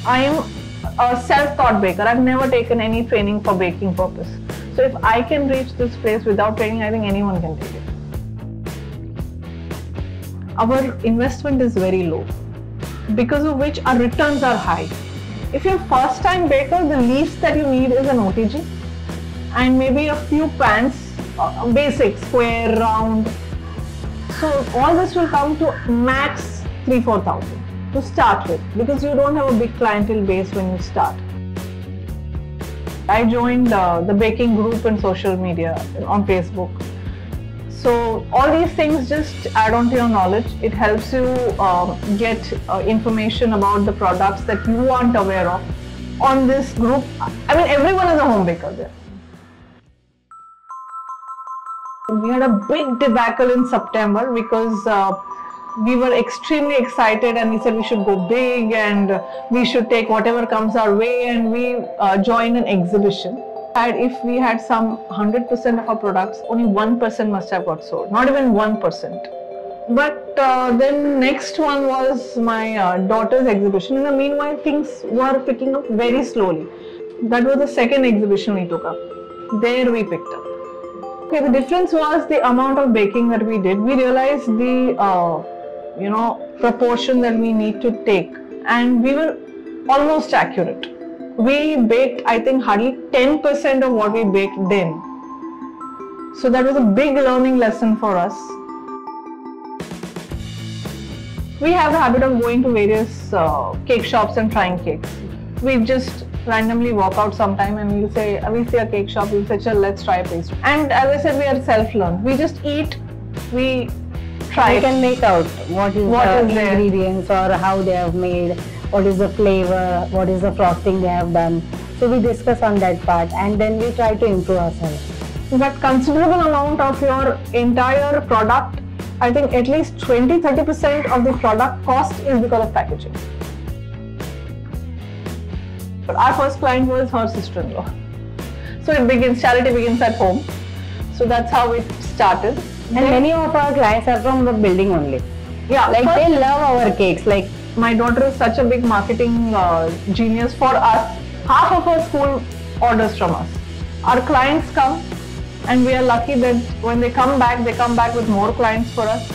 I am a self-taught baker. I've never taken any training for baking purpose. So if I can reach this place without training, I think anyone can take it. Our investment is very low, because of which our returns are high. If you're a first-time baker, the least that you need is an OTG and maybe a few pans, basic, square, round. So all this will come to max 3,000-4,000 to start with, because you don't have a big clientele base when you start. I joined the baking group in social media on Facebook. So all these things just add on to your knowledge. It helps you get information about the products that you aren't aware of on this group. I mean, everyone is a home baker there. We had a big debacle in September because we were extremely excited and we said we should go big and we should take whatever comes our way, and we joined an exhibition. And if we had some 100% of our products, only 1% must have got sold, not even 1%. But then next one was my daughter's exhibition. In the meanwhile, things were picking up very slowly. That was the second exhibition we took up. There we picked up. Okay, the difference was the amount of baking that we did. We realized the proportion that we need to take, and we were almost accurate. We baked, I think, hardly 10% of what we baked then. So that was a big learning lesson for us. We have the habit of going to various cake shops and trying cakes. We just randomly walk out sometime and we'll see a cake shop, we'll say, "Chal, let's try a pastry." And as I said, we are self-learned. We just eat, we try. We can make out what is the ingredients or how they have made, what is the flavor, what is the frosting they have done. So we discuss on that part and then we try to improve ourselves. But considerable amount of your entire product, I think at least 20-30% of the product cost is because of packaging. Our first client was her sister-in-law. So charity begins at home. So that's how it started. And many of our clients are from the building only. Yeah, like they love our cakes. Like my daughter is such a big marketing genius. For us, half of her school orders from us. Our clients come, and we are lucky that when they come back with more clients for us.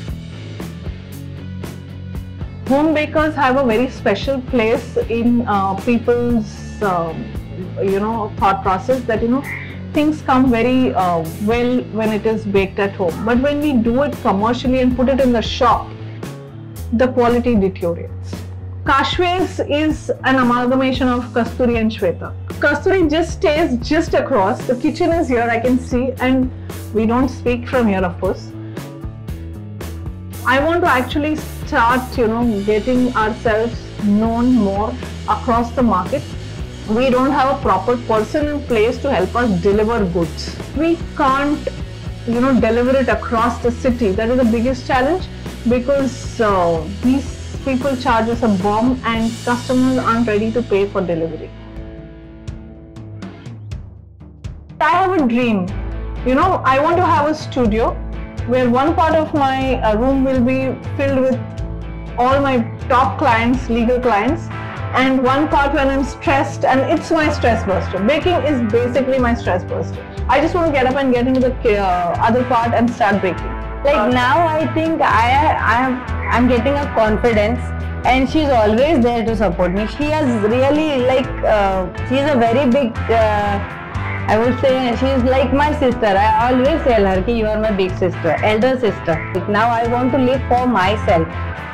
Home bakers have a very special place in people's thought process, that things come very well when it is baked at home. But when we do it commercially and put it in the shop, the quality deteriorates. Kashwe's is an amalgamation of Kasturi and Shwetha. Kasturi just stays just across. The kitchen is here, I can see, and we don't speak from here, of course. I want to actually start, getting ourselves known more across the market. We don't have a proper person in place to help us deliver goods. We can't, deliver it across the city. That is the biggest challenge, because these people charge us a bomb and customers aren't ready to pay for delivery. I have a dream. I want to have a studio where one part of my room will be filled with all my top clients, legal clients, and one part when I'm stressed, and it's my stress buster. Baking is basically my stress buster. I just want to get up and get into the other part and start baking. Like now I think I'm getting a confidence, and she's always there to support me. She has really she's a very big, I would say she's like my sister. I always tell her, you are my big sister, elder sister. Now I want to live for myself.